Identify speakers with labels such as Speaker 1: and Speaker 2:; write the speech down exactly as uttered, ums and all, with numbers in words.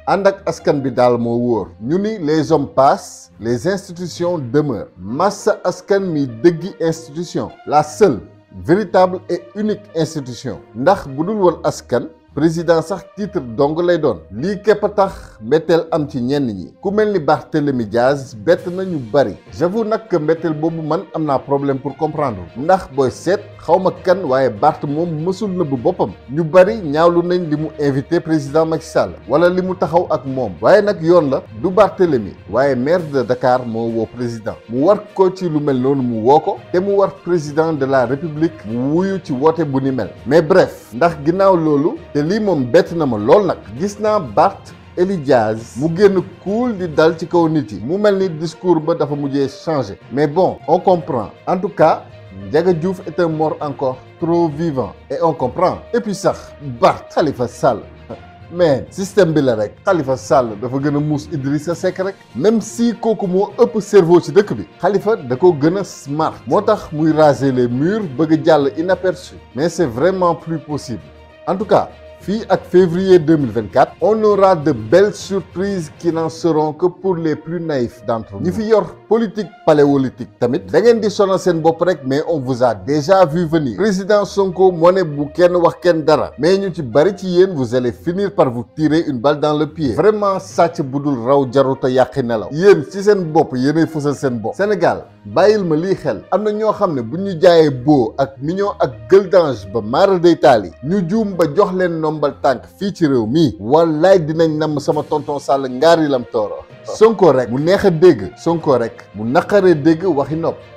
Speaker 1: ànd ak askan bi daal moo wóor ñu ni les hommes passent les institutions demeurent massa askan mi dëggi institution la seule véritable et unique institution ndax bu dul woon askan président sax titre dong lay doon lii képp a tax mbetteel am ci ñenn ñi ku mel ni Barthélémy Diaz bett na ñu bari j'avoue nag que mbetteel boobu man am naa problème pour comprendre ndax booy seet xawma kan waaye Barth moom mësul nëbb boppam ñu bari ñaawlu nañ li mu invité président Macky Sall wala li mu taxaw ak moom waaye nag yoon la du Barthélémy waaye maire de Dakar moo woo président mu war ko ci lu mel noonu mu woo ko te mu war président de la République mu wuyu ci woote bu ni mel mais bref ndax ginnaaw loolu te lii moom bett na ma lool nag gis naa Barth Eli Diaz mu génn cool di dal ci kaw nit yi mu mel ni discours ba dafa mujjee changé mais bon on comprend en tout cas Ndiaga Diouf est un mort encore trop vivant et on comprend et puis sax Barth Khalifa Sall mais système bi la rek Khalifa Sall dafa gën a muus Idrissa Seck rek même si kooku moo ëpp cerveau ci dëkk bi Khalifa da ko gën a smart moo tax muy raser les murs bëgg a jàll inaperçu mais c'est vraiment plus possible en tout cas fii ak février deux mille vingt-quatre on aura de belles surprises qui n'en seront que pour les plus naïfs d'entre nous ñi fi yor politique paléolithique tamit da ngeen di sonal seen bopp rek mais on vous a déjà vu venir président Sonko moo ne bu kenn wax kenn dara mais ñu ci bari ci yéen vous allez finir par vous tirer une balle dans le pied vraiment sàcc budul raw jaruta yàqi nelaw yéen ci seen bopp yéenay fësal seen bopp Sénégal bàyyil ma lii xel am na ñoo xam ne bu ñu jaayee boo ak mignon ak gëldange ba maara day taal yi ñu juum ba jox leen nombal tànk fii ci réew mi wallaay dinañ namm sama tonton Sall ngaari lam tooro Sonko rek mu neex a dégg Sonko rek mu naqaree dégg waxi nopp